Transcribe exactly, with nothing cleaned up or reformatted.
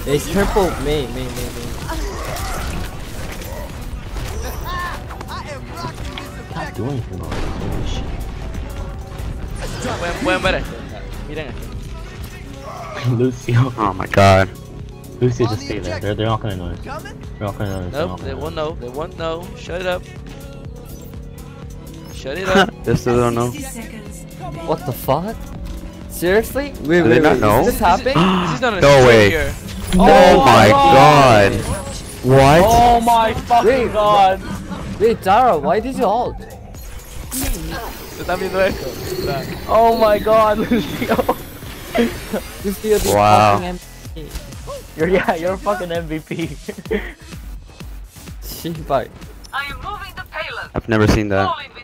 It's purple. Main, main, main, main. Not doing anything already. Holy shit. Pueden, pueden ver esto. Miren esto. Lucio. Oh my god. Lucio, just stay there. They're, they're not gonna notice. They're not gonna notice. They're Nope, not they gonna won't notice. know. They won't know. Shut it up. Shut it up. They still don't know. What the fuck? Seriously? Wait, Do wait, they not wait. know? Is this happening? This is not a No secret way. here. Oh my god. What? Oh my fucking Wait, god. Wait, Dara, why did you ult? ¿Se están viendo esto? Oh my god, Lucio. This video is Wow. fucking M V P. You're yeah, you're a fucking M V P. Sheesh, bye. I am moving the payload. I've never seen that. All in